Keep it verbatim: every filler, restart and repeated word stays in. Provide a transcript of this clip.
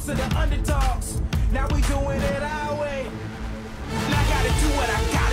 to the underdogs. Now we doing it our way. And I gotta do what I got.